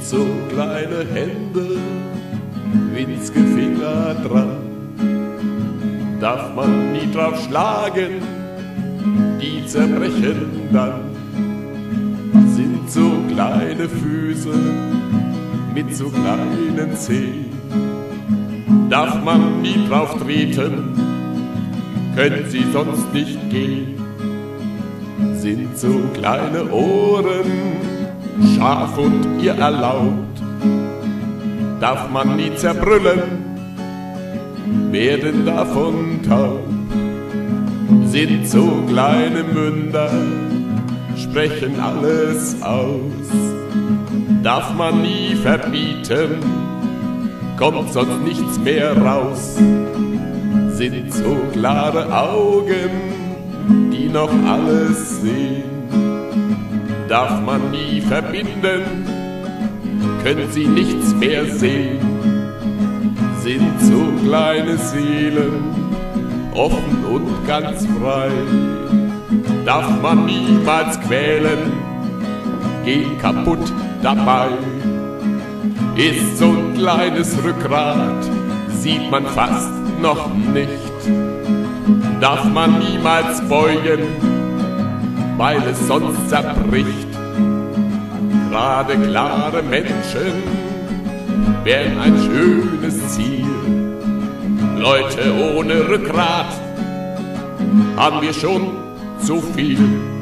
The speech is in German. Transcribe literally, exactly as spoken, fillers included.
sind so kleine Hände, winzige Finger dran. Darf man nie drauf schlagen, die zerbrechen dann. Sind so kleine Füße mit so kleinen Zehen. Darf man nie drauf treten, können sie sonst nicht gehen. Sind so kleine Ohren, scharf und ihr erlaubt. Darf man nie zerbrüllen, werden davon taub. Sind so kleine Münder, sprechen alles aus. Darf man nie verbieten, kommt sonst nichts mehr raus. Sind so klare Augen, die noch alles sehen. Darf man nie verbinden, können sie nichts mehr sehen. Sind so kleine Seelen, offen und ganz frei. Darf man niemals quälen, gehen kaputt dabei. Ist so ein kleines Rückgrat, sieht man fast noch nicht. Darf man niemals beugen, weil es sonst zerbricht. Gerade klare Menschen wären ein schönes Ziel. Leute ohne Rückgrat haben wir schon zu viel.